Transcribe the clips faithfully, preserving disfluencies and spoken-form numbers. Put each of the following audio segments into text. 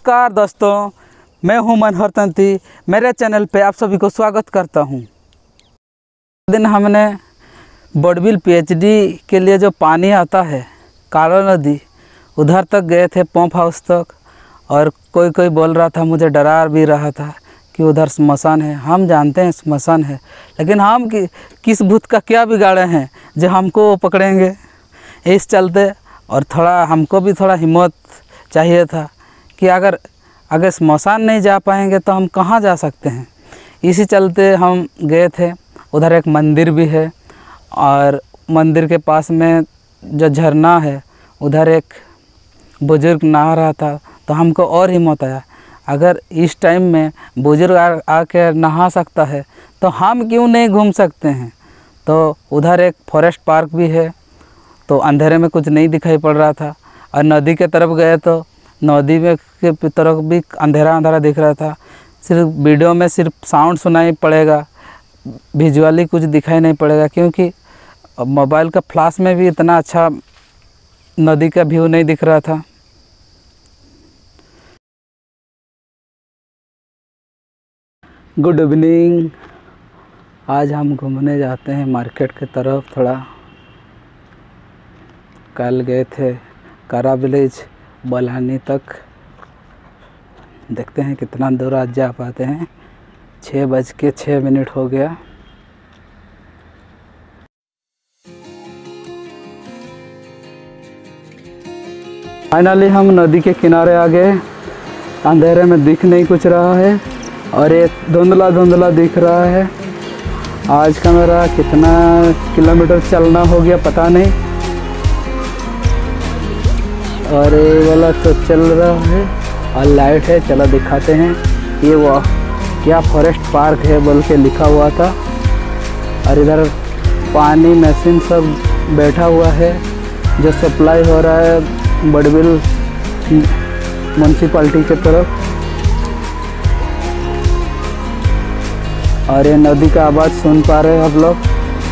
नमस्कार दोस्तों, मैं हूं मनोहर तंती। मेरे चैनल पे आप सभी को स्वागत करता हूं। दिन हमने बड़बिल पीएचडी के लिए जो पानी आता है काला नदी, उधर तक गए थे, पंप हाउस तक। और कोई कोई बोल रहा था, मुझे डरा भी रहा था कि उधर स्मशान है। हम जानते हैं स्मशान है, लेकिन हम कि, किस भूत का क्या बिगाड़े हैं जो हमको पकड़ेंगे। इस चलते और थोड़ा हमको भी थोड़ा हिम्मत चाहिए था कि अगर अगर स्मशान नहीं जा पाएंगे तो हम कहाँ जा सकते हैं। इसी चलते हम गए थे। उधर एक मंदिर भी है और मंदिर के पास में जो झरना है, उधर एक बुजुर्ग नहा रहा था, तो हमको और हिम्मत आया, अगर इस टाइम में बुजुर्ग आकर नहा सकता है तो हम क्यों नहीं घूम सकते हैं। तो उधर एक फॉरेस्ट पार्क भी है, तो अंधेरे में कुछ नहीं दिखाई पड़ रहा था। और नदी के तरफ गए तो नदी में के तरफ भी अंधेरा अंधेरा दिख रहा था। सिर्फ वीडियो में सिर्फ साउंड सुनाई पड़ेगा, विजुअली कुछ दिखाई नहीं पड़ेगा, क्योंकि मोबाइल का फ्लैश में भी इतना अच्छा नदी का व्यू नहीं दिख रहा था। Good evening. आज हम घूमने जाते हैं मार्केट की तरफ। थोड़ा कल गए थे कारा विलेज बलानी तक, देखते हैं कितना दूर आज जा पाते हैं। छः बज के छः मिनट हो गया। फाइनली हम नदी के किनारे आ गए। अंधेरे में दिख नहीं कुछ रहा है और ये धुंधला धुंधला दिख रहा है। आज का मेरा कितना किलोमीटर चलना हो गया पता नहीं। और ये वाला तो चल रहा है और लाइट है, चलो दिखाते हैं। ये वो क्या फॉरेस्ट पार्क है बोल के लिखा हुआ था। और इधर पानी मशीन सब बैठा हुआ है जो सप्लाई हो रहा है बड़बिल म्यूनसिपाल्टी के तरफ। और ये नदी का आवाज़ सुन पा रहे हैं आप लोग।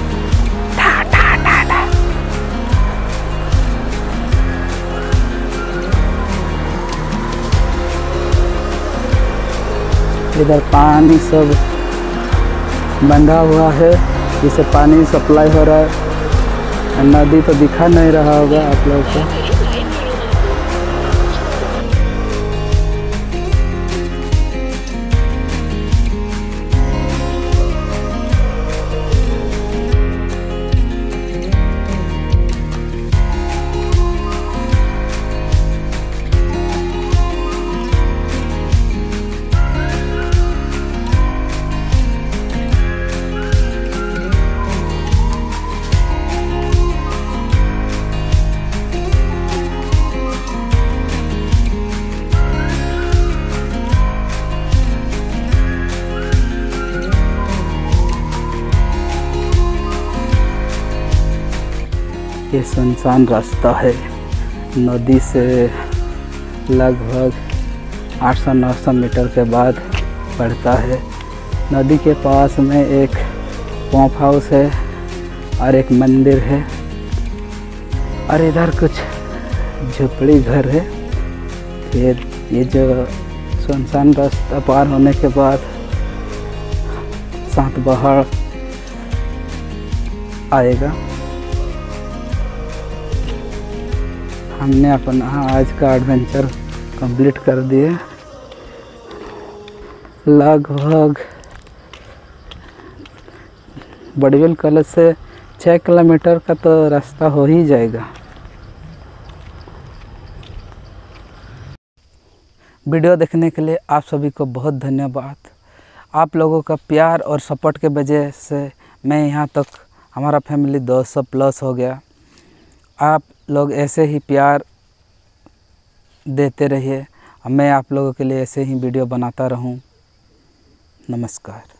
इधर पानी सब बंधा हुआ है, जिससे पानी सप्लाई हो रहा है। नदी तो दिखा नहीं रहा होगा आप लोगों को। ये सुनसान रास्ता है, नदी से लगभग आठ सौ नौ सौ मीटर के बाद पड़ता है। नदी के पास में एक पंप हाउस है और एक मंदिर है। और इधर कुछ झोपड़ी घर है। फिर ये जो सुनसान रास्ता पार होने के बाद सात पहाड़ आएगा। हमने अपना आज का एडवेंचर कंप्लीट कर दिए। लगभग बड़बिल कॉलेज से छः किलोमीटर का तो रास्ता हो ही जाएगा। वीडियो देखने के लिए आप सभी को बहुत धन्यवाद। आप लोगों का प्यार और सपोर्ट के वजह से मैं यहाँ तक, हमारा फैमिली दो सौ प्लस हो गया। आप लोग ऐसे ही प्यार देते रहिए, मैं आप लोगों के लिए ऐसे ही वीडियो बनाता रहूं। नमस्कार।